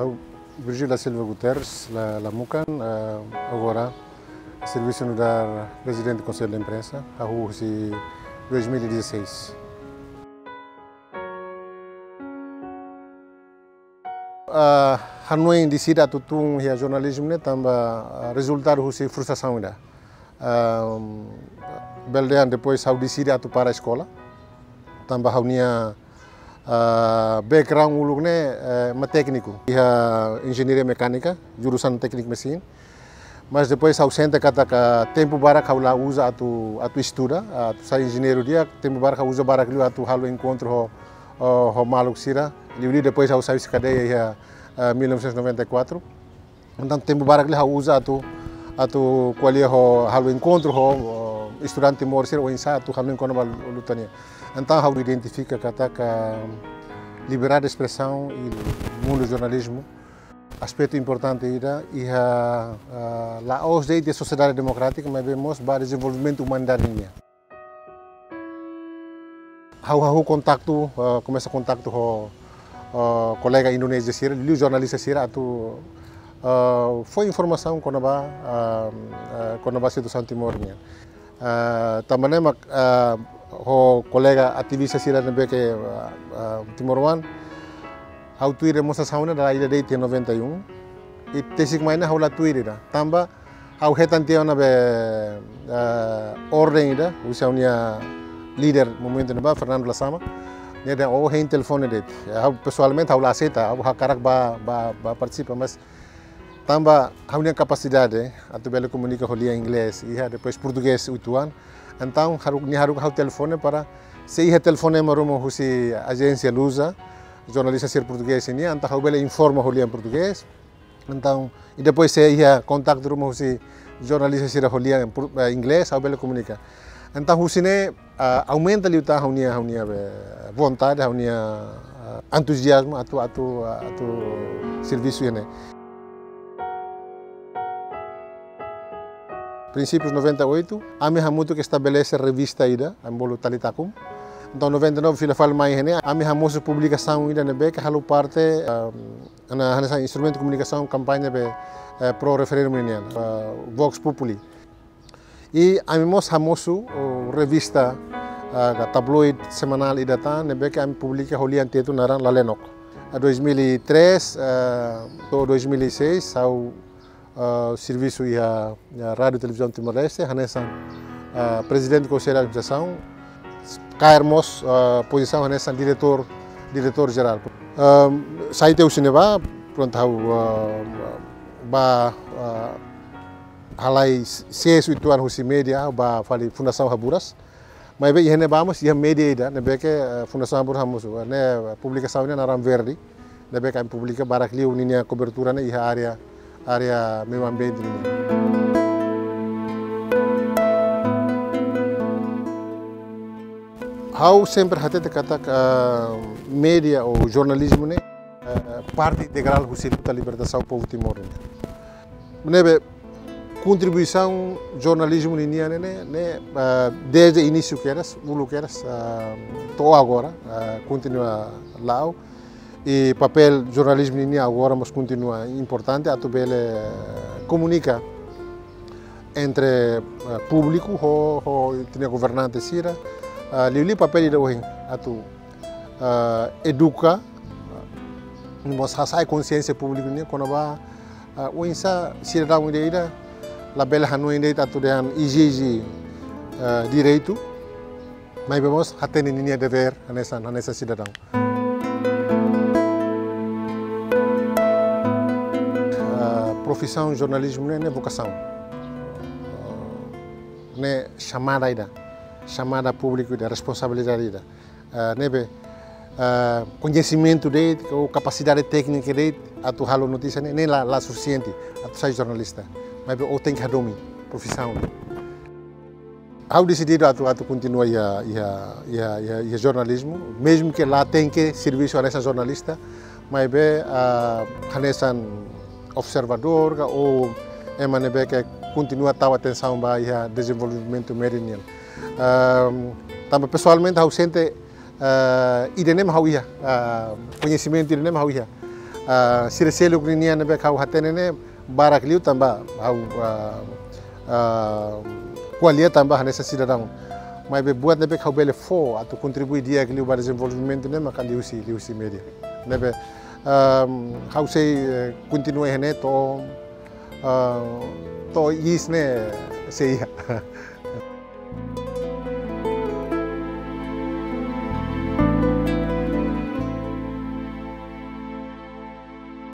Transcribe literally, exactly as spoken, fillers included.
Uh, Virgílio da Silva Guterres, la, la Mucan, uh, agora serviço no dar presidente do Conselho de Imprensa, a rua dois mil e dezesseis. Uh, Hanoi decide atutung hia jornalismo ne tamba resultado husi frustração ida. Uh, Beldean depois hau decide atu para a escola, tamba haunia Uh, background ulug ne uh, ma técnico, ia engenharia mecânica, jurusan teknik mesin. Mas depois ausente kata ka tempo barak hau lá usa atu atu estuda, atu sai engenheiro dia, tempo barak hau usa barak liu atu halo encontro ho ho, ho maluk sira. Liu depois hau sai cadeia ia uh, mil novecentos e noventa e quatro. Então tempo barak liu hau usa atu atu qualia ho halo encontro ho estudante mor sira o ensaio atu halo encontro bal lutania. Então, a gente identifica que a liberdade de expressão e o mundo do jornalismo, aspecto importante é e a a os da sociedade democrática, mas vemos para o desenvolvimento humanitário. Hau hau contato, começa contato com o colega indonésio sira, o jornalista sira, atu foi informação quando ba quando ba situação Timor nia. Também mak o colega ativista sira nebe que Timor-One hau tuir mosa sauna da ida de noventa e um e tesik maina hau la tuir da tamba hau hetan teo na be ordem ida usaunia líder momento neba Fernando Lasama ne da o hein telefone det hau pessoalmente hau la aceita hau hakarak ba ba ba participa mas tamba hau nia capacidade atu bela comunica holia inglês e depois português utuan. Então, ni haruk hau telefone para se ia telefone marumo husi agência Lusa, jornalista ser português ini, então hau bela informa holia em português. Então, e depois se ia contato rumo husi jornalista ser holia em inglês, hau bela comunica. Então, husine uh, aumenta ali uta haunia haunia vontade, haunia uh, entusiasmo atu atu atu serviço ini. Princípios noventa e oito, a minha muito que estabelece a revista ida, a bolo Talitakum. Então noventa e nove fila fala mais né, a minha moça publicação ida nebe que halu parte na nessa instrumento de comunicação campanha be pro referendum ini, Vox Populi. E a minha moça moço revista tabloid semanal ida tá nebe que a minha publica holian teto naran Lalenok. A dois mil e três ou dois mil e seis ao Uh, serviço e a, a Rádio e Televisão Timor-Leste, Hanesan, uh, presidente do Conselho de Administração, Cairmos, uh, posição Hanesan, diretor, diretor geral. Uh, Saite o cinema, pronto, uh, ba halai seis oito anos o média, ba fali Fundação Haburas, mas bem, ele vamos, e média ida, nebe que Fundação Haburas vamos, né, publicação né, na Ram Verde, nebe que publica barakli uninha cobertura né, e a área área meio ambiente. Hau sempre hate te kata média ou jornalismo né parte integral do circuito da libertação do povo Timor. Nebe contribuição jornalismo ninia né né desde o início que eras, o que eras, tô agora continua lá. E papel jornalismo ini agora mas continua importante, a tubele comunica entre uh, público ho ho tinha governante sira uh, li papel ida ohin atu uh, educa uh, mos hasai consciência pública ni quando ba uh, o insa sira da ida ida la bela hanu ida atu dan exige uh, direito mas vemos haten ini dever nessa nessa cidadão. Profissão jornalismo não é vocação, não é chamada ainda, chamada público da responsabilidade ainda, não é conhecimento dele ou capacidade técnica dele a tu halo notícia nem lá lá suficiente a tu ser jornalista, mas ou tem que domar profissão. Ao decidir a tu a tu continua a a a jornalismo, mesmo que lá tem que serviço a essa jornalista, mas bem a nessa observador ou é maneira que continua a dar atenção para o desenvolvimento meridiano. Também pessoalmente eu sinto e nem mais conhecimento e nem mais sire-sele ukrinia nebe kau hatene ne barak liu tambah hau kualia tambah hanesa sidadang mai be buat nebe kau bele fo atau kontribui dia ke liu pada desenvolvimento ne maka liu si liu si media nebe hau sei continue hene to to is ne sei